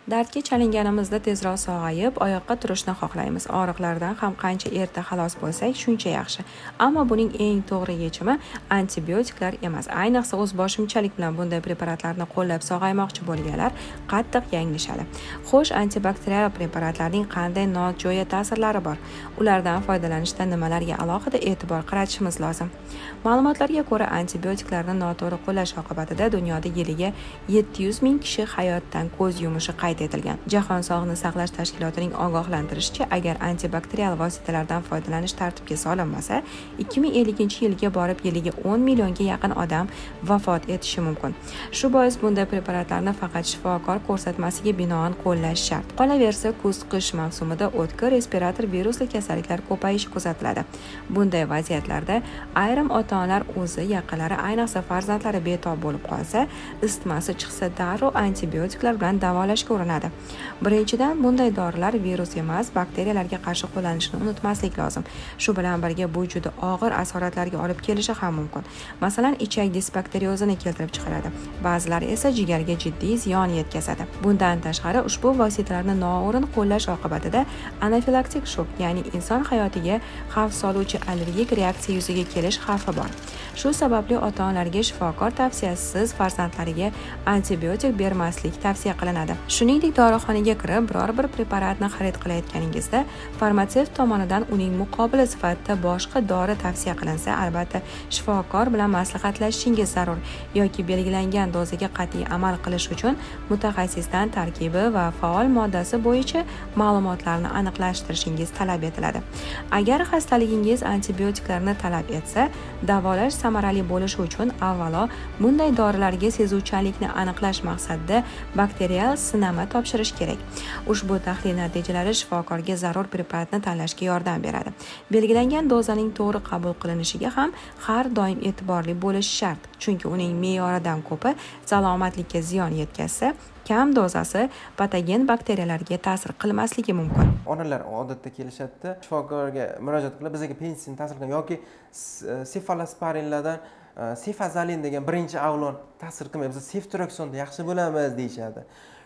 Dardga chalinganimizda tezroq sog'ayib, oyoqqa turishni xohlaymiz. Og'riqlardan ham qancha erta xalos bo'lsak, shuncha yaxshi. Ammo buning eng to'g'ri yechimi antibiotiklar emas. Ayniqsa o'zboshimchalik bilan bunday preparatlarni qo'llab sog'aymoqchi bo'lganlar qattiq yanglishadi. Xo'sh, antibakterial preparatlarning qanday nojo'ya ta'sirlari bor? Ulardan foydalanishda nimalarga alohida e'tibor qaratishimiz lozim? Ma'lumotlarga ko'ra, antibiotiklarni noto'g'ri qo'llash oqibatida dunyoda yiliga 700 ming kishi hayotdan ko'z yumishi qayd etilgan. Jahon Sog'liqni saqlash tashkilotining ogohlantirishicha, agar antibakterial vositalardan foydalanish tartibga solinmasa, 2050-yilga borib yiliga 10 millionga yaqin odam vafot etishi mumkin. Shu bois bunday preparatlarni faqat shifokor ko'rsatmasiga binoan qo'llash shart. Qolaversa, kuz-qish mavsumida o'tkir respirator virusli kasalliklar ko'payishi kuzatiladi. Bunday vaziyatlarda ayrim ota-onalar o'zi, yaqinlari, ayniqsa farzandlari betob bo'lib qolsa, isitmasi chiqsa darrov antibiotiklar bilan davolashga urinadi. Birinchidan, bunday dorilar virus emas, bakteriyalarga qarshi qo'llanishni unutmaslik lozim. Shu bilan birga bu juda og'ir asoratlarga olib kelishi ham mumkin. Masalan, ichak disbakteriozini keltirib chiqaradi. Ba'zilari esa jigarga jiddiy ziyon yetkazadi. Bundan tashqari, ushbu vositalarni noo'rin qo'llash oqibatida anafilaktik shok, ya'ni inson hayotiga xavf soluvchi allergik reaksiya yuzaga kelish xavfi bor. Shu sababli ota-onalarga shifokor tavsiyasisiz farzandlariga antibiotik bermaslik tavsiya qilinadi. Shuningdek, dorixonaga kirib biror bir preparatni xarid qilayotganingizda farmatsevt tomonidan uning muqobili sifatida boshqa dori tavsiya qilinsa, albatta shifokor bilan maslahatlashishingiz zarur yoki belgilangan dozaga qat'iy amal qilish uchun mutaxassisdan tarkibi va faol moddasi bo'yicha ma'lumotlarni aniqlashtirishingiz talab etiladi. Agar xastaligingiz antibiotiklarni talab etsa, davolash samarali bo'lishi uchun avvalo bunday dorilarga sezuvchanlikni aniqlash maqsadida bakterial sinama topshirish kerak. Ushbu tahlil natijalari shifokorga zarur preparatni tanlashga yordam beradi. Belgilangan dozaning to'g'ri qabul qilinishiga ham har doim e'tiborli bo'lish shart, chunki uning me'yoridan ko'pi salomatlikka ziyon yetkazsa, kam dozasi patogen bakteriyalarga ta'sir qilmasligi mumkin. Onalar odatda kelishadi, shifokorga murojaat qilib, bizga pensin ta'sir qilgan yoki sefalosparinlardan sefazalin degan birinchi avlon ta'sir qilmaydi. Biz ceftriaksonda yaxshi bo'lamiz deyshadi.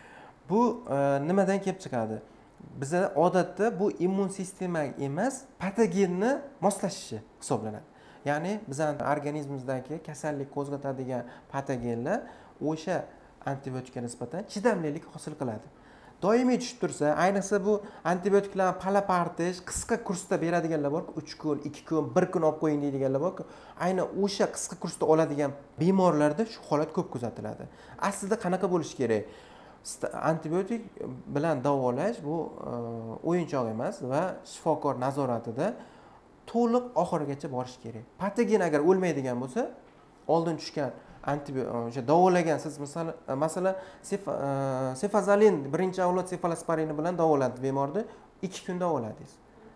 Bu nimadan kelib chiqadi? Bizda odatda bu immun sistema emas, patogenni moslashishi hisoblanadi. Ya'ni bizning organizmimizdagi kasallik qo'zg'atadigan patogenlar o'sha antibiotikga nisbatan chidamlilik hosil qiladi. Doimiy tushib tursa, ayniqsa bu antibiotiklarni palapartish, qisqa kursda beradiganlar bor, 3 kun, 2 kun, 1 kun olib qo'ying deydiganlar bor. Aynan o'sha qisqa kursda oladigan bemorlarda shu holat ko'p kuzatiladi. Aslida qanaqa bo'lishi kerak? Antibiotik bilan davolash bu o'yinchoq emas va shifokor nazoratida to'liq oxirigacha borish kerak. Patogen agar o'lmaydigan bo'lsa, oldin tushgan o'sha davolagan siz masalan sefazalin birinchi avlod sefalosparini bilan davoladi bemorni 2 kun davoladingiz.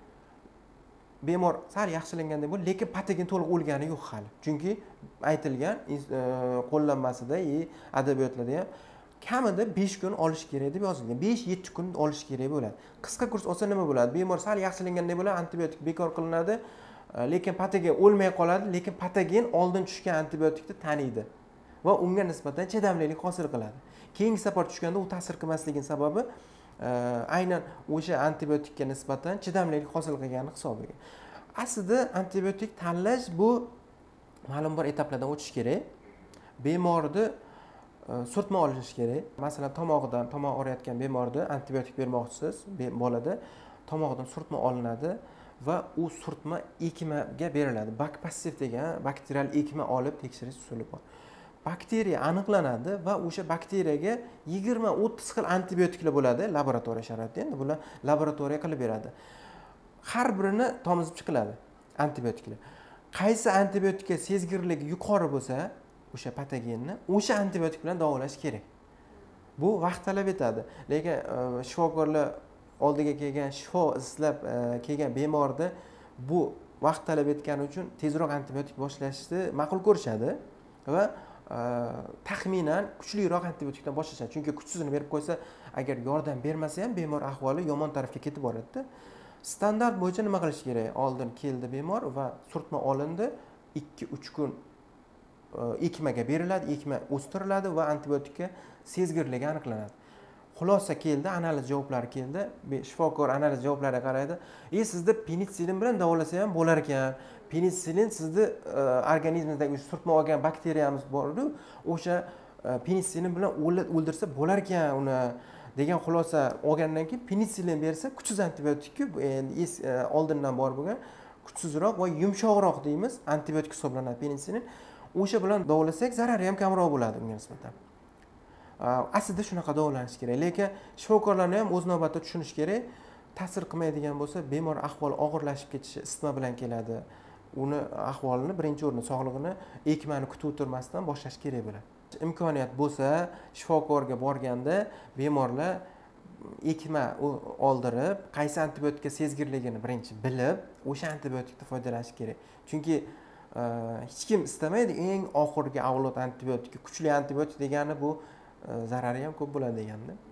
Bemor sal yaxshilangandek bo'ldi, lekin patogen to'liq o'lgani yo'q hali. Chunki aytilgan qo'llanmasida, adabiyotlarda ham kamida 5 kun olish kerak deb yozilgan. 5-7 kun olish kerak bo'ladi. Qisqa kurs olsa nima bo'ladi? Bemor sal yaxshilangandek bo'ladi, antibiotik bekor qilinadi, lekin patogen o'lmay qoladi, lekin patogen oldin tushgan antibiotikni taniydi va unga nisbatan chidamlilik hosil qiladi. Keyingi safar tushganda u ta'sir qilmasligining sababi aynan o'sha antibiotikka nisbatan chidamlilik hosil qilgani hisobiga. Aslida antibiotik tanlash bu ma'lum bir etaplardan o'tish kerak. Bemorni surtma olish kerak. Masalan, tomoq og'riyotgan bemorga antibiotik bermoqchisiz, bolada tomog'idan surtma olinadi va u surtma ekmaga beriladi. Bakpassiv degan bakterial ekma olib tekshirish usuli bor. Bakteriya aniqlanadi va o'sha bakteriyaga 20-30 xil antibiotiklar bo'ladi laboratoriya sharoitida. Endi bular laboratoriya qilib beradi. Har birini tomizib chiqiladi antibiotiklar. Qaysi antibiotikka sezgirligi yuqori bo'lsa, o'sha patogenni o'sha antibiotik bilan davolash kerak. Bu vaqt talab etadi. Lekin shifokorlar oldiga kelgan, shifo izlab kelgan bemorda bu vaqt talab etgani uchun tezroq antibiotik boshlashni ma'qul ko'rishadi va taxminan kuchliroq antibiotikdan boshlashadi. Chunki kuchsizini berib qo'ysa, agar yordam bermasa ham bemor ahvoli yomon tarafga ketib boradi. Standart bo'yicha nima qilish kerak? Oldin keldi bemor va surtma olindi, 2-3 kun ekmaga beriladi, ekma o'stiriladi va antibiotikka sezgirligi aniqlanadi. xulosa keldi, analiz javoblari keldi. Shifokor analiz javoblariga qaraydi. Sizda penitsilin bilan davolasa ham bo'lar ekan. Penitsilin sizni organizmingizdagi surtma olgan bakteriyamiz bor-ku, o'sha penitsilin bilan o'ldirsa bo'lar ekan uni degan xulosa olgandan keyin penitsilin bersa, kuchsiz antibiotik-ku, endi oldindan bor bo'lgan kuchsizroq va yumshoqroq deymiz, antibiotik hisoblanadi penitsilin. O'sha bilan davolasak zarari ham kamroq bo'ladi unga nisbatan. Aslida shunaqa davolanish kerak, lekin shifokorlarni ham o'z navbatida tushunish kerak. Ta'sir qilmaydigan bo'lsa, bemor ahvoli og'irlashib ketishi isitma bilan keladi. Uni ahvolini birinchi o'rinda sog'lig'ini ekmani kutib o'tirmasdan boshlash kerak bo'ladi. Imkoniyat bo'lsa, shifokorga borganda bemorlar ekma oldirib, qaysi antibiotikka sezgirligini birinchi bilib, o'sha antibiotikdan foydalanish kerak. Chunki hech kim istamaydi eng oxirgi avlod antibiotik, kuchli antibiotik degani bu zarari ham ko'p bo'ladi deganda.